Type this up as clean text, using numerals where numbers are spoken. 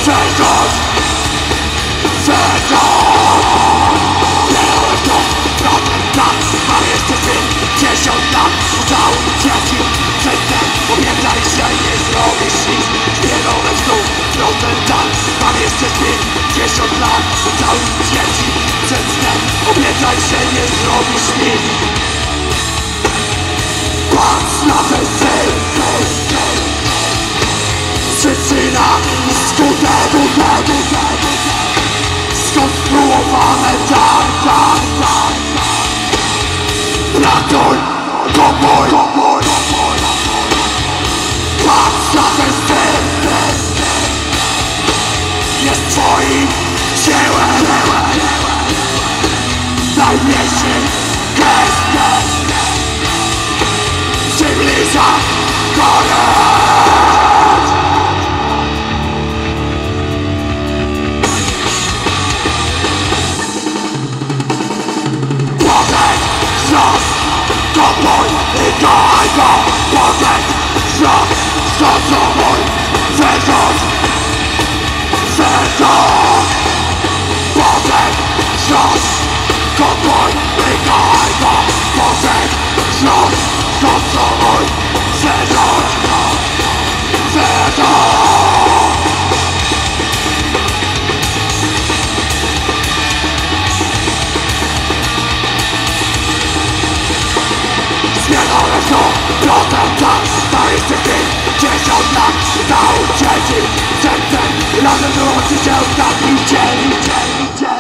Serdusz! Wierzyłem w to, problem tak. Mam jeszcze 50 lat. Udało mi dzieci. Przedtem obiecaj, że nie zrobisz nic. Wierzyłem znów, problem tak. Mam jeszcze 50 lat. Udało mi dzieci. Przedtem obiecaj, że nie zrobisz nic. Patrz na ten cel. Przyczyna i skutek skonstruowane tak. Ratuj, komuj. Patrz na ten cel. Jest twoim dziełem. Najmniejszy gest przybliża koniec. Kopuj i kochaj go. Potem stosuj. Wyrzuć. Potem kopuj i kochaj go. Potem stosuj. Wyrzuć. Zmienione są plotem tak. Ma jeszcze 50 lat. Udało dzieci. Sercem razem wyłączy się ostatni dzień.